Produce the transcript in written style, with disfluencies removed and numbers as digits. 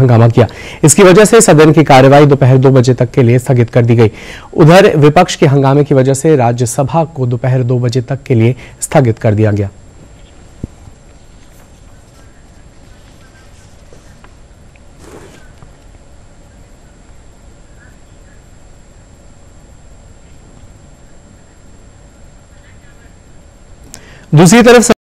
हंगामा किया। इसकी वजह से सदन की कार्यवाही दोपहर 2 बजे तक के लिए स्थगित कर दी गई। उधर विपक्ष के हंगामे की वजह से राज्यसभा को दोपहर 2 बजे तक के लिए स्थगित कर दिया गया। दूसरी तरफ